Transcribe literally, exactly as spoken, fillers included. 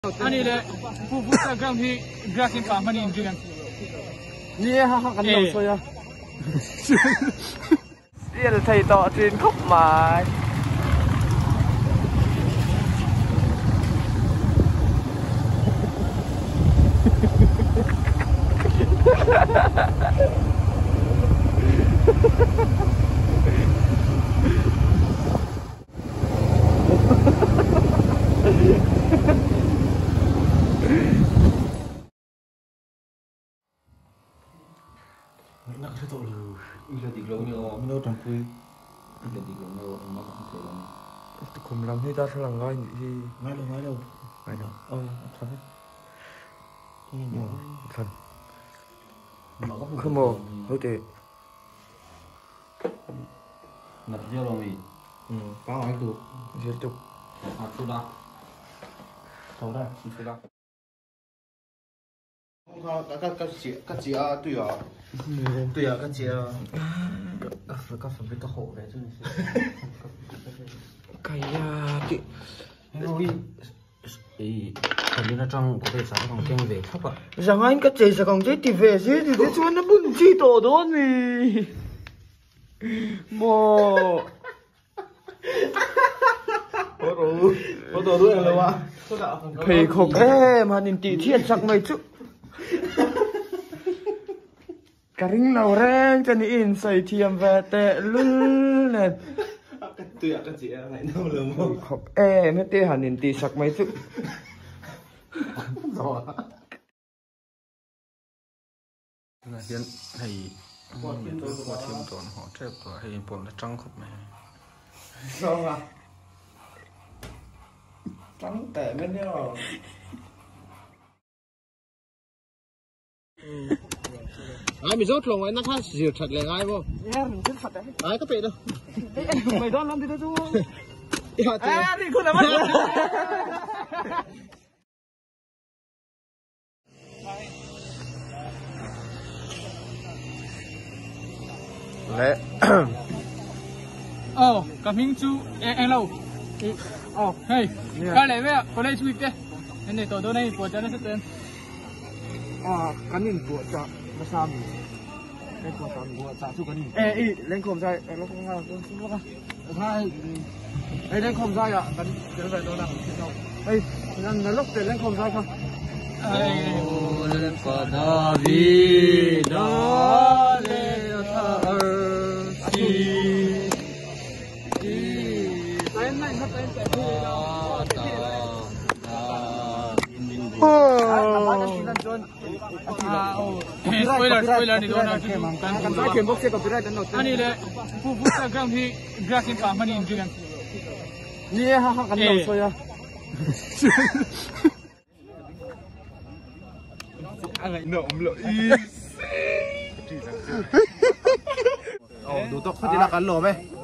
anh này phụ phụ sa gram thì grasin pa mani injugan นี่ฮะฮะกันเราช่วยอ่ะเรียนไทยต่อจีนคบหมาย nặng thế tội rồi, bây giờ thì lâu nhiều, mình đâu chẳng vui, bây giờ thì lâu nhiều, nó không thể làm. Cùng làm hết ta sẽ làm ngay thì Ngay đâu, ngay đâu, ngay đâu, ờ, thật đấy, thật, không mồ, hữu tệ, nạp vô rồi mình, ừ, bao anh tụ, diệt tục, à, tụ đã, tụ đã, tụ đã. Không, các các các chị các chị à, tùy à, tùy à, các chị à, các phải các phải biết các hộ đấy chứ. cái chị, Rồi, ý, hình như nó trong có thể sáng còn kêu về thấp ạ. rằng anh cái chị sẽ còn chết thì về chứ thì thế cho nó buồn chi tổ đó gì, mồ, Có rồi, có tổ đuôi rồi ạ. thì không em mà nhìn chị thiệt sắc mày chứ. Karing lau reng cho nên xây thiềm về tệ luôn nè. Tùy ạ các chị em lại đâu lừa mồm. Học em hết tê hẳn nên tì sặc mấy chứ. Rồi. là hiện thầy qua thêm tuần họ treo của thầy buồn là trăng khúc này Sao à? Trắng tệ bên nhau. ai mình rốt lòng ấy nó khác diệt thật là ai vô Em mình chết Phật đấy. ai có bị đâu Mày đó lắm thì tôi chú. à thì không làm mất. Lẽ. oh coming to anh lâu oh hey cái này vậy có đây chui kia anh này tổ đồ này của cha nó sẽ tên À, cắn nhìn của cha nó sao nhỉ? Lên của cha của cha chú cắn nhìn. Ê, ý, lên khom dai, nó không sao, không sao. Hai, ê, lên khom dai ạ, cắn cái này nó đang trên đâu. Ê, nó lúc để lên khom dai không? lên của David đó lên thở chi tên này nó tên cái gì đó spoiler spoiler ni doon na Kan sa akin box ko copyright ano. ani le fu fu sa gram hi grasin pa mani injugan Ni ha ha kan lo so ya. Alay no umlo. Ồ, đủ tóc phát đi là cắn lỗ mày.